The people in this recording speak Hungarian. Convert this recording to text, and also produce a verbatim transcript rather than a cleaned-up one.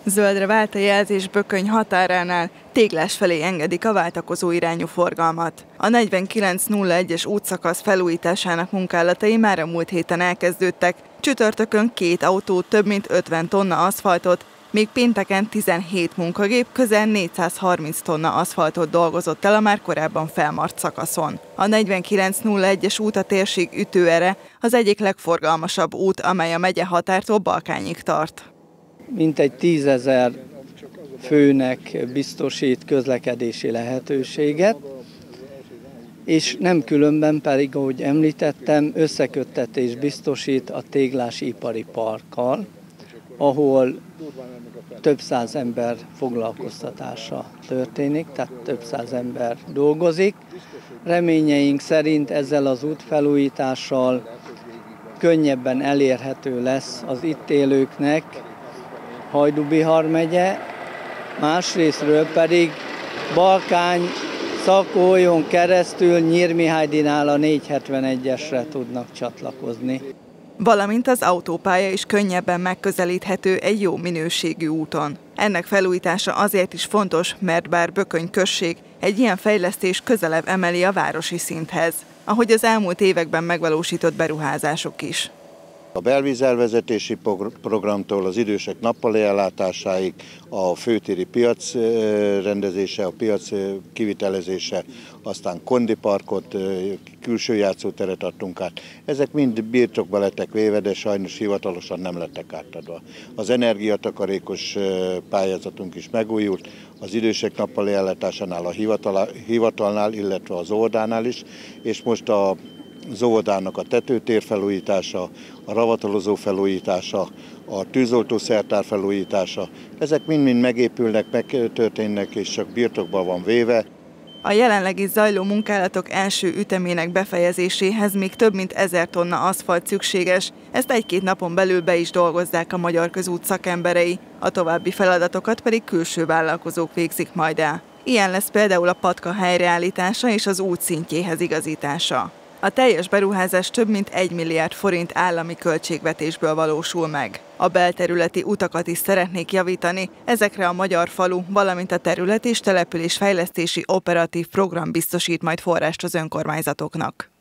Zöldre vált a jelzés Bököny határánál, Téglás felé engedik a váltakozó irányú forgalmat. A negyvenkilenc nulla egyes útszakasz felújításának munkálatai már a múlt héten elkezdődtek. Csütörtökön két autó több mint ötven tonna aszfaltot, még pénteken tizenhét munkagép közel négyszázharminc tonna aszfaltot dolgozott el a már korábban felmart szakaszon. A negyvenkilenc nulla egyes út a térség ütőere, az egyik legforgalmasabb út, amely a megye határtól Balkányig tart. Mintegy tízezer főnek biztosít közlekedési lehetőséget, és nem különben pedig, ahogy említettem, összeköttetés biztosít a Téglás ipari parkkal, ahol több száz ember foglalkoztatása történik, tehát több száz ember dolgozik. Reményeink szerint ezzel az útfelújítással könnyebben elérhető lesz az itt élőknek Hajdú-Bihar megye, másrésztről pedig Balkány Szakóhólyon keresztül Nyírmihálydinál a négyszázhetvenegyesre tudnak csatlakozni. Valamint az autópálya is könnyebben megközelíthető egy jó minőségű úton. Ennek felújítása azért is fontos, mert bár Bököny község, egy ilyen fejlesztés közelebb emeli a városi szinthez, ahogy az elmúlt években megvalósított beruházások is. A belvízelvezetési programtól az idősek nappali ellátásáig, a főtéri piac rendezése, a piac kivitelezése, aztán kondiparkot, külső játszóteret adtunk át. Ezek mind birtokba lettek véve, de sajnos hivatalosan nem lettek átadva. Az energiatakarékos pályázatunk is megújult, az idősek nappali ellátásánál, a hivatalnál, illetve az óvodánál is, és most a az óvodának a tetőtér felújítása, a ravatalozó felújítása, a tűzoltószertár felújítása, ezek mind-mind megépülnek, megtörténnek és csak birtokban van véve. A jelenlegi zajló munkálatok első ütemének befejezéséhez még több mint ezer tonna aszfalt szükséges, ezt egy-két napon belül be is dolgozzák a Magyar Közút szakemberei, a további feladatokat pedig külső vállalkozók végzik majd el. Ilyen lesz például a patka helyreállítása és az út szintjéhez igazítása. A teljes beruházás több mint egy milliárd forint állami költségvetésből valósul meg. A belterületi utakat is szeretnék javítani, ezekre a Magyar Falu, valamint a terület és településfejlesztési operatív program biztosít majd forrást az önkormányzatoknak.